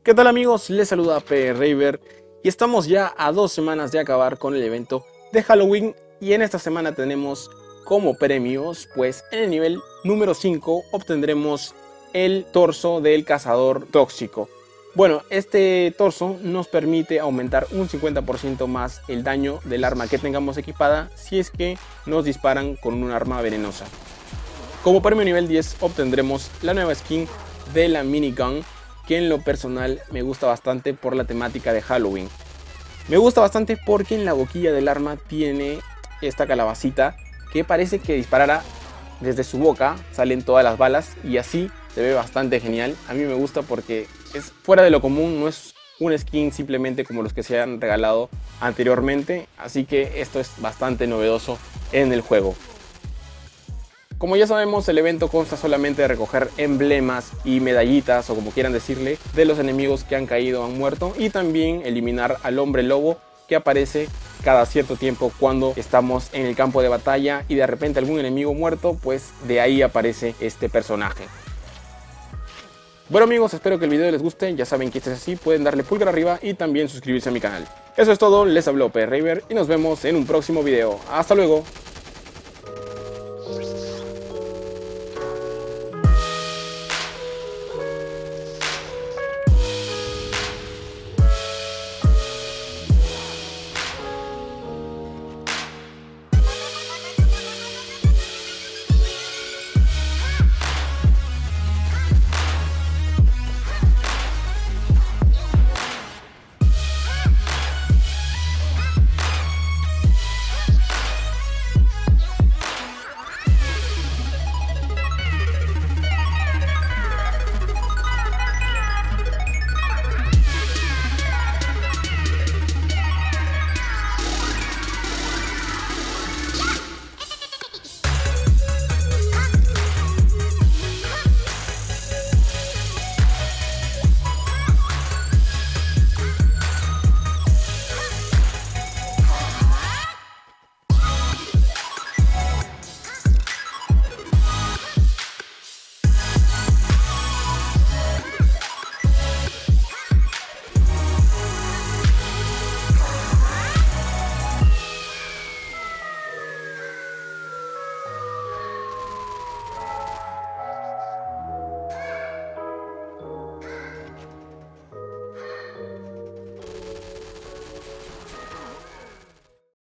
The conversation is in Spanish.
¿Qué tal amigos? Les saluda PRaver y estamos ya a 2 semanas de acabar con el evento de Halloween y en esta semana tenemos como premios, pues en el nivel número 5 obtendremos el torso del cazador tóxico. Bueno, este torso nos permite aumentar un 50% más el daño del arma que tengamos equipada si es que nos disparan con un arma venenosa. Como premio nivel 10 obtendremos la nueva skin de la minigun, que en lo personal me gusta bastante por la temática de Halloween. Me gusta bastante porque en la boquilla del arma tiene esta calabacita que parece que disparara desde su boca, salen todas las balas y así se ve bastante genial. A mí me gusta porque es fuera de lo común, no es un skin simplemente como los que se han regalado anteriormente, así que esto es bastante novedoso en el juego. Como ya sabemos, el evento consta solamente de recoger emblemas y medallitas, o como quieran decirle, de los enemigos que han caído o han muerto, y también eliminar al hombre lobo que aparece cada cierto tiempo cuando estamos en el campo de batalla y de repente algún enemigo muerto, pues de ahí aparece este personaje. Bueno amigos, espero que el video les guste. Ya saben que si es así, pueden darle pulgar arriba y también suscribirse a mi canal. Eso es todo, les habló PRaver y nos vemos en un próximo video. Hasta luego.